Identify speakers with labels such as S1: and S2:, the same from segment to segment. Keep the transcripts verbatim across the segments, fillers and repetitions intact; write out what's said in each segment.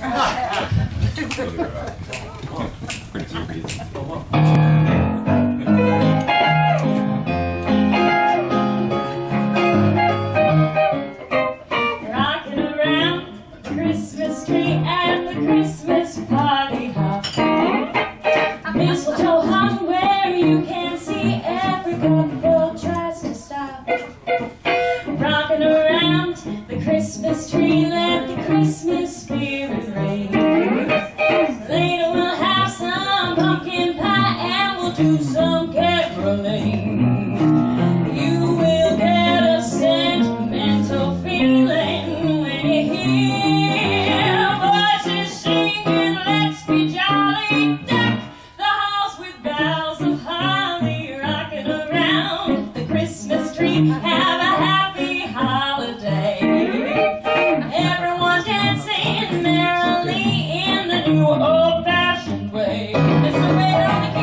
S1: Rocking around the Christmas tree at the Christmas party hop. Mistletoe hung where you can see every couple tries to stop. Rocking around the Christmas tree, let the Christmas spirit ring. Later we'll have some pumpkin pie and we'll do some caroling. You will get a sentimental feeling when you hear voices singing, let's be jolly. Deck the halls with boughs of holly. Rocking around the Christmas tree, have a happy holiday. Everyone dancing merrily in the new old-fashioned way. It's the way on the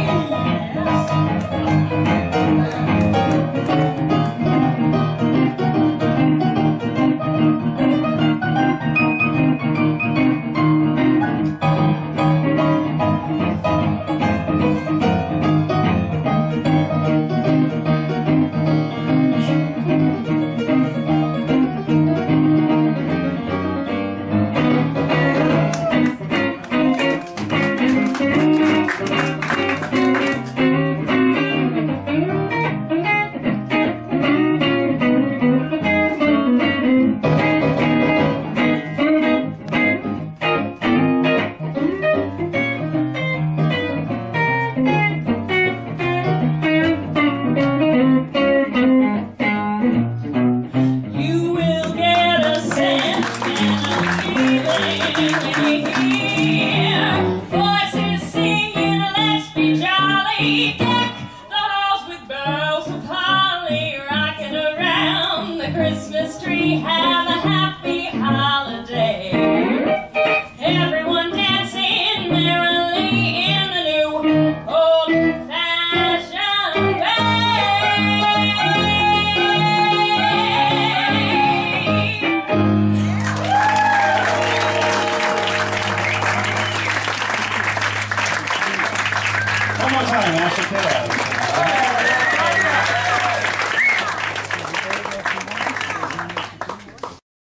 S1: voices singing, let's be jolly. Deck the halls with boughs of holly. Rocking around the Christmas tree, have a happy holiday. Everyone dancing merrily in the new old-fashioned
S2: One more time, Ashley.